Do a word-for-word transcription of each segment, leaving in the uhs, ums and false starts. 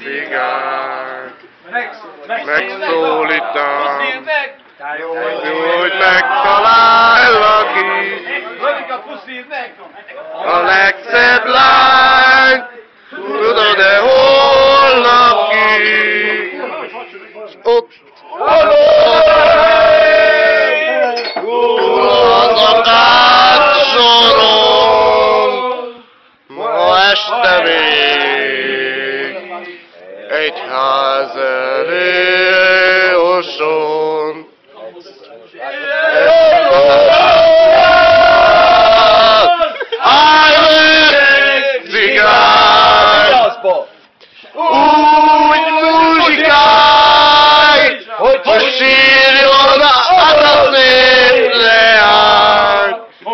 cigány, megszólítám, hogy megtalállak itt. A legszebb lány, tudod-e hol lakik? Ott, túl az akársoron, ma este még egy ház elé oson. Úgy muzsikálj, hogy sírjon az a szép leány.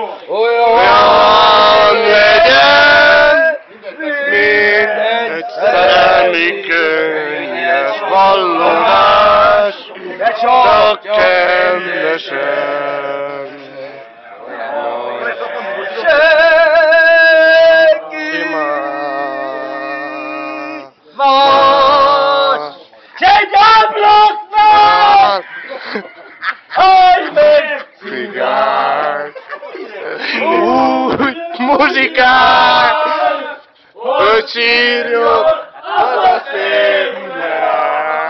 Olyan legyen, mint egy szerelmi könnyes vallomás, csak kendesen. Egy ablaknál! Hagyd meg! Cigány! Úgy muzsikálj, hogy sírjon az a szép